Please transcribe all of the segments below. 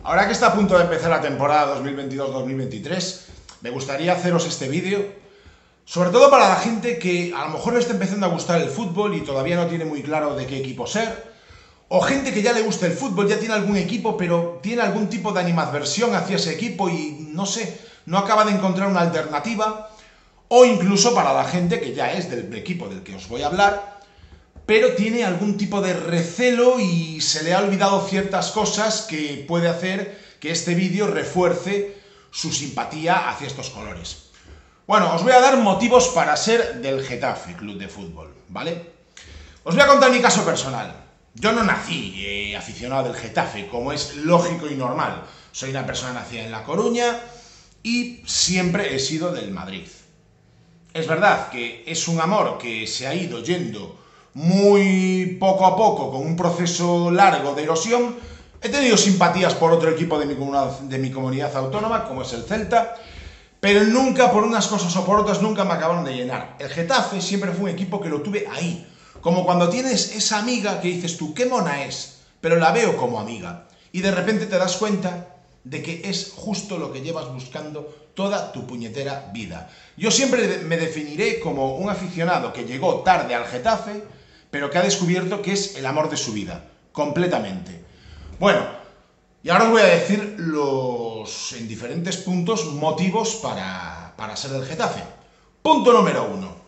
Ahora que está a punto de empezar la temporada 2022-2023, me gustaría haceros este vídeo, sobre todo para la gente que a lo mejor le está empezando a gustar el fútbol y todavía no tiene muy claro de qué equipo ser, o gente que ya le gusta el fútbol, ya tiene algún equipo, pero tiene algún tipo de animadversión hacia ese equipo y no sé, no acaba de encontrar una alternativa, o incluso para la gente que ya es del equipo del que os voy a hablar, pero tiene algún tipo de recelo y se le ha olvidado ciertas cosas que puede hacer que este vídeo refuerce su simpatía hacia estos colores. Bueno, os voy a dar motivos para ser del Getafe Club de Fútbol, ¿vale? Os voy a contar mi caso personal. Yo no nací aficionado del Getafe, como es lógico y normal. Soy una persona nacida en La Coruña y siempre he sido del Madrid. Es verdad que es un amor que se ha ido yendo muy poco a poco, con un proceso largo de erosión. He tenido simpatías por otro equipo de mi comunidad autónoma, como es el Celta, pero nunca, por unas cosas o por otras, nunca me acabaron de llenar. El Getafe siempre fue un equipo que lo tuve ahí, como cuando tienes esa amiga que dices tú, qué mona es, pero la veo como amiga, y de repente te das cuenta de que es justo lo que llevas buscando toda tu puñetera vida. Yo siempre me definiré como un aficionado que llegó tarde al Getafe, pero que ha descubierto que es el amor de su vida, completamente. Bueno, y ahora os voy a decir en diferentes puntos, motivos para ser del Getafe. Punto número 1.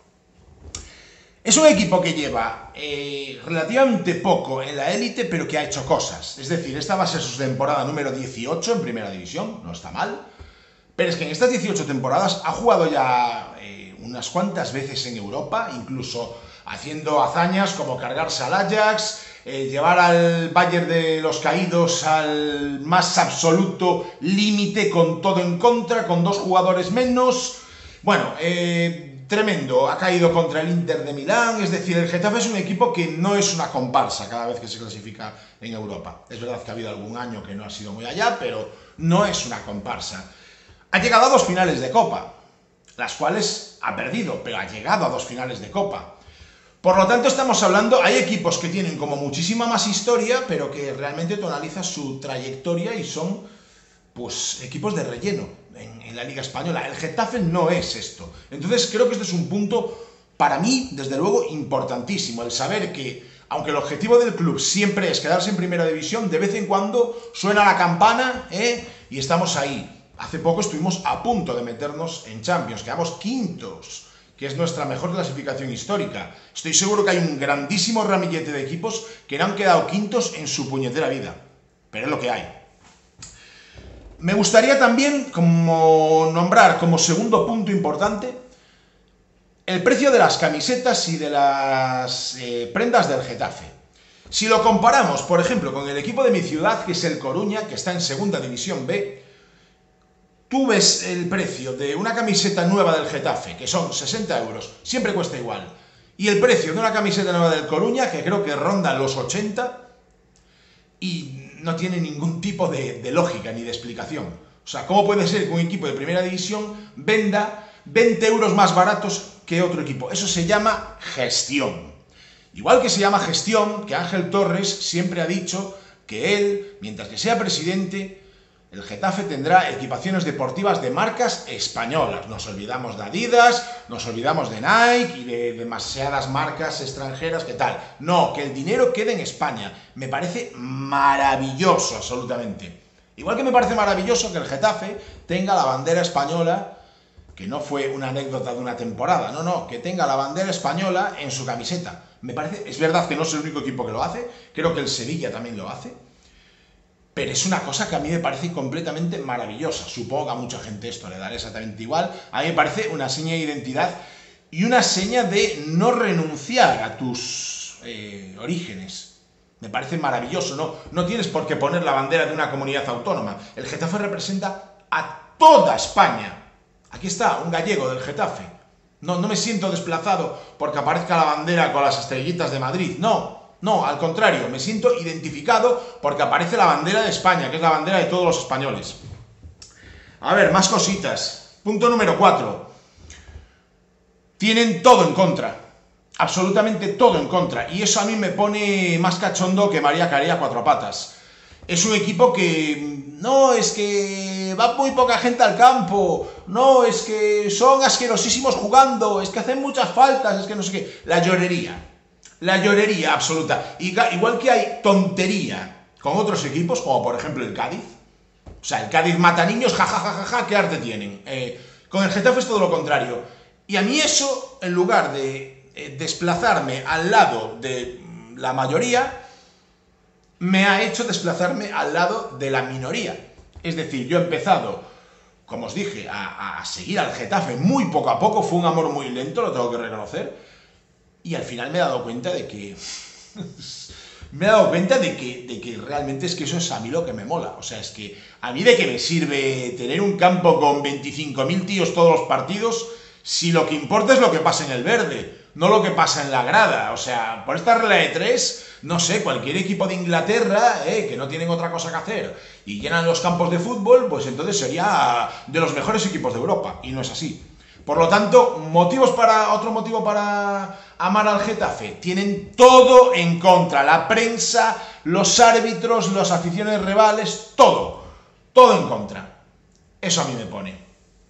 Es un equipo que lleva relativamente poco en la élite, pero que ha hecho cosas. Es decir, esta va a ser su temporada número 18 en Primera División, no está mal. Pero es que en estas 18 temporadas ha jugado ya unas cuantas veces en Europa, incluso haciendo hazañas como cargarse al Ajax, llevar al Bayern de los Caídos al más absoluto límite, con todo en contra, con 2 jugadores menos. Bueno, tremendo, ha caído contra el Inter de Milán. Es decir, el Getafe es un equipo que no es una comparsa cada vez que se clasifica en Europa. Es verdad que ha habido algún año que no ha sido muy allá, pero no es una comparsa. Ha llegado a 2 finales de Copa, las cuales ha perdido, pero ha llegado a 2 finales de Copa. Por lo tanto, estamos hablando, hay equipos que tienen como muchísima más historia, pero que realmente tú analizas su trayectoria y son, pues, equipos de relleno en la Liga Española. El Getafe no es esto. Entonces, creo que este es un punto, para mí, desde luego, importantísimo. El saber que, aunque el objetivo del club siempre es quedarse en Primera División, de vez en cuando suena la campana, y estamos ahí. Hace poco estuvimos a punto de meternos en Champions, quedamos quintos, que es nuestra mejor clasificación histórica. Estoy seguro que hay un grandísimo ramillete de equipos que no han quedado quintos en su puñetera vida, pero es lo que hay. Me gustaría también nombrar como segundo punto importante el precio de las camisetas y de las prendas del Getafe. Si lo comparamos, por ejemplo, con el equipo de mi ciudad, que es el Coruña, que está en Segunda División B, tú ves el precio de una camiseta nueva del Getafe, que son 60 euros, siempre cuesta igual, y el precio de una camiseta nueva del Coruña, que creo que ronda los 80, y no tiene ningún tipo de lógica ni de explicación. O sea, ¿cómo puede ser que un equipo de Primera División venda 20 euros más baratos que otro equipo? Eso se llama gestión. Igual que se llama gestión, que Ángel Torres siempre ha dicho que él, mientras que sea presidente, el Getafe tendrá equipaciones deportivas de marcas españolas. Nos olvidamos de Adidas, nos olvidamos de Nike y de demasiadas marcas extranjeras, ¿qué tal? No, que el dinero quede en España. Me parece maravilloso, absolutamente. Igual que me parece maravilloso que el Getafe tenga la bandera española, que no fue una anécdota de una temporada, no, que tenga la bandera española en su camiseta. Me parece, es verdad que no es el único equipo que lo hace, creo que el Sevilla también lo hace, pero es una cosa que a mí me parece completamente maravillosa. Supongo que a mucha gente esto le dará exactamente igual. A mí me parece una seña de identidad y una seña de no renunciar a tus orígenes. Me parece maravilloso. No tienes por qué poner la bandera de una comunidad autónoma. El Getafe representa a toda España. Aquí está, un gallego del Getafe. No me siento desplazado porque aparezca la bandera con las estrellitas de Madrid. No, al contrario, me siento identificado porque aparece la bandera de España, que es la bandera de todos los españoles. A ver, más cositas. Punto número 4. Tienen todo en contra. Absolutamente todo en contra. Y eso a mí me pone más cachondo que María Carey a 4 patas. Es un equipo que no, es que va muy poca gente al campo, no, es que son asquerosísimos jugando, es que hacen muchas faltas, es que no sé qué. La llorería absoluta. Igual que hay tontería con otros equipos, como por ejemplo el Cádiz. O sea, el Cádiz mata niños, jajajaja, ¿qué arte tienen? Con el Getafe es todo lo contrario. Y a mí eso, en lugar de desplazarme al lado de la mayoría, me ha hecho desplazarme al lado de la minoría. Es decir, yo he empezado, como os dije, a seguir al Getafe muy poco a poco, fue un amor muy lento, lo tengo que reconocer, y al final me he dado cuenta de que... de que realmente es que eso es a mí lo que me mola. O sea, es que a mí de qué me sirve tener un campo con 25.000 tíos todos los partidos si lo que importa es lo que pasa en el verde, no lo que pasa en la grada. O sea, por esta regla de 3, no sé, cualquier equipo de Inglaterra, que no tienen otra cosa que hacer y llenan los campos de fútbol, pues entonces sería de los mejores equipos de Europa, y no es así. Por lo tanto, otro motivo para amar al Getafe, tienen todo en contra, la prensa, los árbitros, las aficiones rivales, todo en contra. Eso a mí me pone.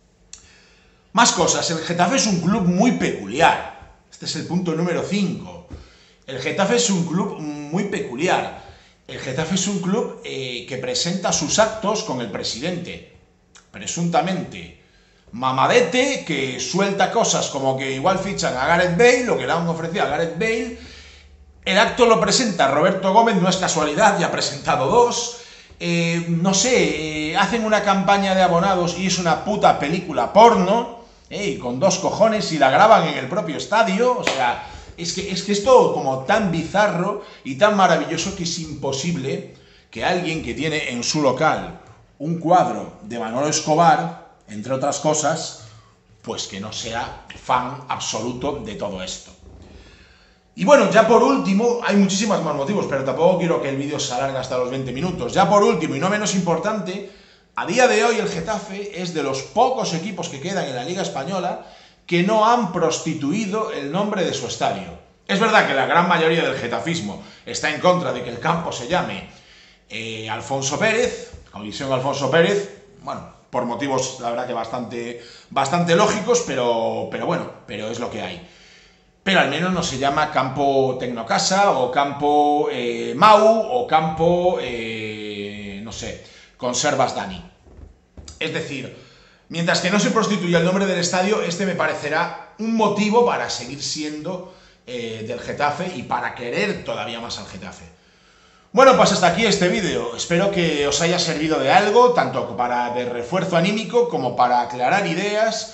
Más cosas, el Getafe es un club muy peculiar. Este es el punto número 5. El Getafe es un club muy peculiar. El Getafe es un club que presenta sus actos con el presidente, presuntamente mamadete, que suelta cosas como que igual fichan a Gareth Bale, o que le han ofrecido a Gareth Bale. El acto lo presenta Roberto Gómez, no es casualidad, ya ha presentado 2. No sé, hacen una campaña de abonados y es una puta película porno, y con 2 cojones, y la graban en el propio estadio. O sea, es que es todo como tan bizarro y tan maravilloso que es imposible que alguien que tiene en su local un cuadro de Manolo Escobar, entre otras cosas, pues que no sea fan absoluto de todo esto. Y bueno, ya por último, hay muchísimos más motivos, pero tampoco quiero que el vídeo se alargue hasta los 20 minutos. Ya por último, y no menos importante, a día de hoy el Getafe es de los pocos equipos que quedan en la Liga Española que no han prostituido el nombre de su estadio. Es verdad que la gran mayoría del getafismo está en contra de que el campo se llame Alfonso Pérez, Coliseum Alfonso Pérez, bueno, por motivos, la verdad que bastante lógicos, pero bueno, pero es lo que hay. Pero al menos no se llama Campo Tecnocasa, o Campo Mau, o Campo, no sé, Conservas Dani. Es decir, mientras que no se prostituya el nombre del estadio, este me parecerá un motivo para seguir siendo del Getafe y para querer todavía más al Getafe. Bueno, pues hasta aquí este vídeo. Espero que os haya servido de algo, tanto para de refuerzo anímico como para aclarar ideas.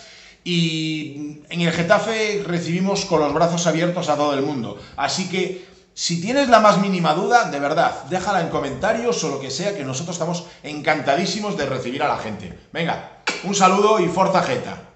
Y en el Getafe recibimos con los brazos abiertos a todo el mundo. Así que, si tienes la más mínima duda, de verdad, déjala en comentarios o lo que sea, que nosotros estamos encantadísimos de recibir a la gente. Venga, un saludo y forza Geta.